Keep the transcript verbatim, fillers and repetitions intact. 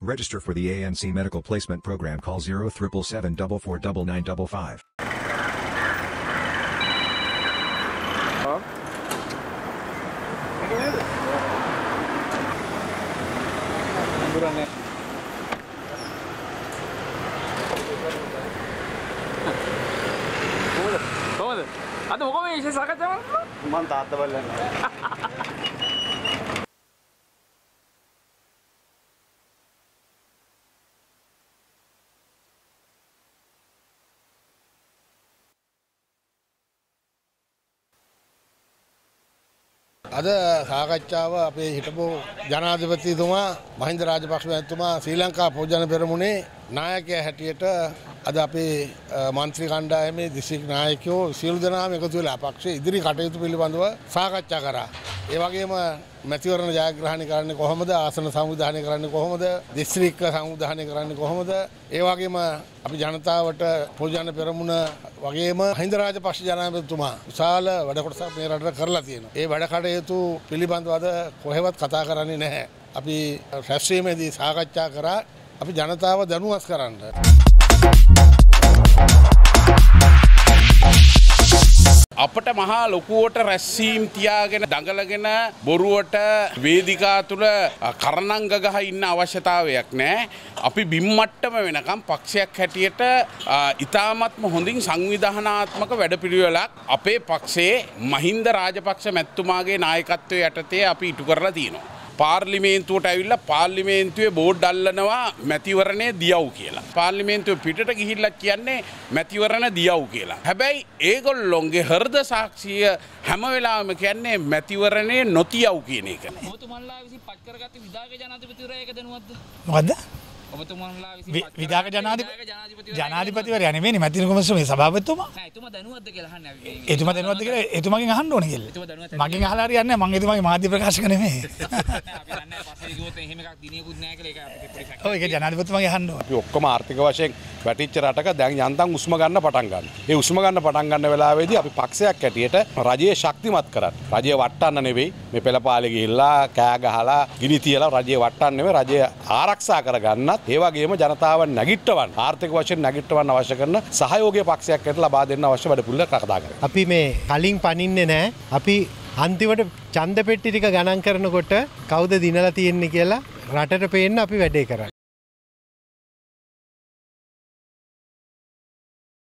Register for the A N C Medical Placement Program. Call zero triple seven four four nine nine five five. Ada මොකම මේ ඉෂේ සාකච්ඡාවක් මම තාත්තා බලන්න අද සාකච්ඡාව අපේ හිටපු ජනාධිපතිතුමා මහින්ද රාජපක්ෂ මහත්මයා ශ්‍රී ලංකා පොජන පෙරමුණේ නායකයා හැටියට අද අපේ මන්ත්‍රී කණ්ඩායමේ දිස්ත්‍රික් නායකයෝ සියලු දෙනාම එකතු වෙලා පක්ෂයේ ඉදිරි කටයුතු පිළිබඳව සාකච්ඡා කරා. ඒ වගේම මැතිවරණ ජයග්‍රහණය කරන්නේ කොහොමද, ආසන සංවිධානය කරන්නේ කොහොමද, දිස්ත්‍රික් සංවිධානය කරන්නේ කොහොමද, ඒ වගේම අපි ජනතාවට පොජන පෙරමුණ වගේම මහින්ද රාජපක්ෂ ජනාධිපතිතුමා විශාල වැඩ කොටසක් මේ රටට කරලා තියෙනවා. ඒ වැඩ කටයුතු පිළිබඳව අද කොහෙවත් කතා කරන්නේ නැහැ. අපි රැස්වීමේදී සාකච්ඡා කරා අපි ජනතාව දැනුවත් කරන්න. අපට මහා ලොකුවට රැස්වීම් තියාගෙන දඟලගෙන බොරුවට වේදිකා තුල කරණංග ගහ ඉන්න අවශ්‍යතාවයක් නැහැ. අපි බිම්මට්ටම වෙනකම් පක්ෂයක් හැටියට ඉතාමත්ම හොඳින් සංවිධානාත්මක වැඩපිළිවෙලක් අපේ පක්ෂයේ මහින්ද රාජපක්ෂ මැතිතුමාගේ නායකත්වයේ යටතේ අපි ඉටු කරලා තියෙනවා. පාර්ලිමේන්තුවට ඇවිල්ලා පාර්ලිමේන්තුවේ බෝඩ් අල්ලනවා මැතිවරණේ දියව් කියලා. පාර්ලිමේන්තුවේ පිටට ගිහිල්ලා කියන්නේ මැතිවරණ දියව් කියලා. හැබැයි ඒගොල්ලොන්ගේ හෘද සාක්ෂිය හැම වෙලාවෙම කියන්නේ මැතිවරණේ නොතියව් කියන එක. ඔබතුමන්ලා විසින් පත් කරගත්ත විධායක ජනාධිපතිවරයා ඒක දැනුවත්ද? මොකද්ද? ඔබතුමන්ලා විසින් විධායක ජනාධිපතිවරයා නෙමෙයි මැතිවරණ කොමිසමේ සභාපතිතුමා. නෑ එතුමා දැනුවත්ද කියලා අහන්නේ අපි. එතුමා දැනුවත්ද කියලා එතුමාගෙන් අහන්න ඕනේ කියලා. එතුමා දැනුවත් මගෙන් අහලා හරියන්නේ නැහැ. මම එතුමාගේ මාධ්‍ය ප්‍රකාශක නෙමෙයි. අපි දන්නේ පස්සේ කිව්වොත් එහෙම එකක් දිනියකුත් නැහැ කියලා ඒක අපිට පොඩි ඔව් ඒක ජනාධිපතිතුමාගේ අහන්න ඕනේ. අපි ඔක්කොම ආර්ථික වශයෙන් වැටිච්ච රටක දැන් යන්තම් උස්ම ගන්න පටන් ගන්න. ඒ උස්ම ගන්න පටන් ගන්න වෙලාවේදී අපි පක්ෂයක් හැටියට රජයේ ශක්තිමත් කරන්න. රජය වටන්න නෙවෙයි මේ පෙළපාලේ ගිහිල්ලා කෑ ගහලා ගිනි තියලා රජය වටන්න නෙවෙයි රජය ආරක්ෂා කරගන්නත් ඒ වගේම ජනතාව නැගිට්ටවන්න ආර්ථික වශයෙන් නැගිට්ටවන්න අවශ්‍ය කරන සහයෝගය පක්ෂයක් හැටියට ලබා දෙන්න අවශ්‍ය වැඩ පිළිවෙල කතා කරා. අපි මේ කලින් පනින්නේ නැහැ. අපි අන්තිමට ඡන්ද පෙට්ටි ටික ගණන් කරනකොට කවුද දිනලා තියෙන්නේ කියලා රටට පේන්න අපි වැඩේ කරන්නේ.